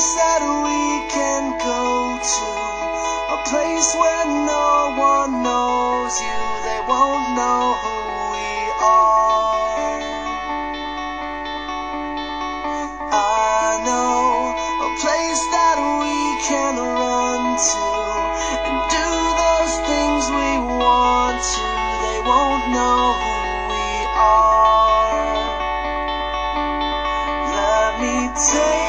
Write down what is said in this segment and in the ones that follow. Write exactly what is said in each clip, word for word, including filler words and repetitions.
place that we can go to, a place where no one knows you, they won't know who we are. I know a place that we can run to and do those things we want to, they won't know who we are. Let me take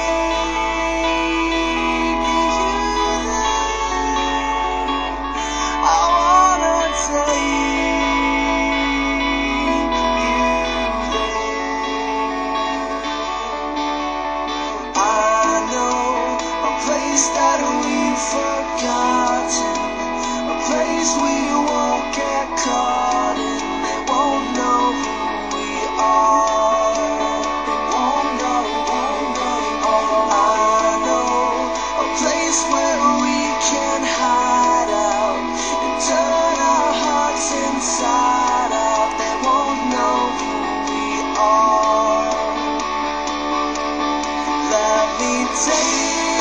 that we've forgotten, a place we won't get caught in, they won't know who we are, they won't know, won't know, I know, a place where we can hide out and turn our hearts inside out, they won't know who we are. Let me take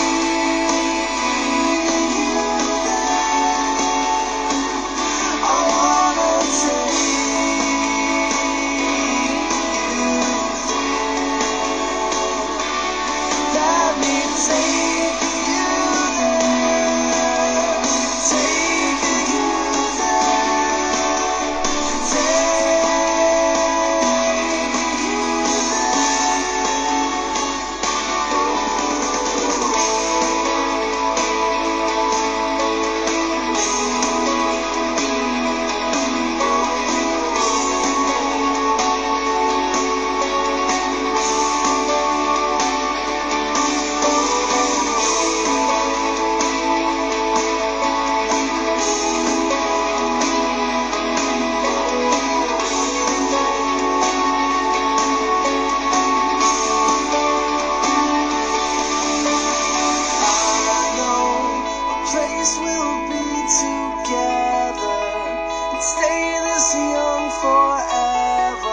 we'll be together and stay this young forever.